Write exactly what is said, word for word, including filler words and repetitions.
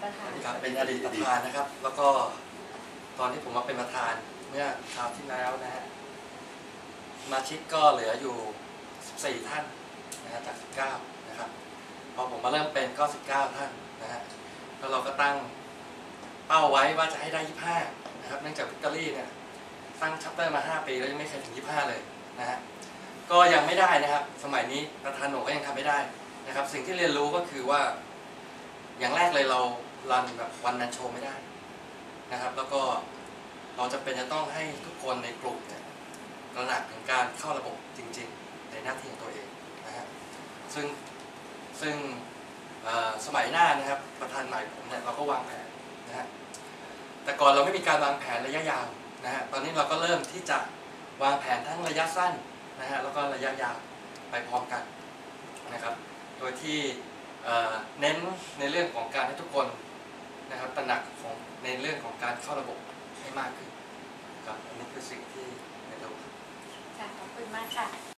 ประธานครับเป็นอดีตประธานนะครับแล้วก็ตอนที่ผมมาเป็นประธานเมื่อคราวที่แล้วนะฮะสมาชิกก็เหลืออยู่สิบสี่ท่านนะฮะจากสิบเก้านะครับพอผมมาเริ่มเป็นก็สิบเก้าท่านนะฮะแล้วเราก็ตั้งเป้าไว้ว่าจะให้ได้ยี่สิบห้านะครับเนื่องจากวิกตอรี่เนี่ยตั้งชัปเตอร์มาห้าปีแล้วยังไม่เคยถึงยี่สิบห้าเลยนะฮะก็ยังไม่ได้นะครับสมัยนี้ประธานโหนก็ยังทำไม่ได้นะครับสิ่งที่เรียนรู้ก็คือว่าอย่างแรกเลยเรารันแบบวันนันโชว์ไม่ได้นะครับแล้วก็เราจะเป็นจะต้องให้ทุกคนในกลุ่มเนี่ยตระหนักถึงการเข้าระบบจริงๆในหน้าที่ของตัวเองนะฮะซึ่งซึ่งสมัยหน้านะครับประธานใหม่ผมเนี่ยเราก็วางแผนนะฮะแต่ก่อนเราไม่มีการวางแผนระยะยาวนะฮะตอนนี้เราก็เริ่มที่จะวางแผนทั้งระยะสั้นนะฮะแล้วก็ระยะยาวไปพร้อมกันนะครับโดยที่เน้นในเรื่องของการให้ทุกคนนะครับตระหนักของในเรื่องของการเข้าระบบให้มากขึ้นครับอันนี้คือสิ่งที่ในระบบค่ะขอบคุณมากค่ะ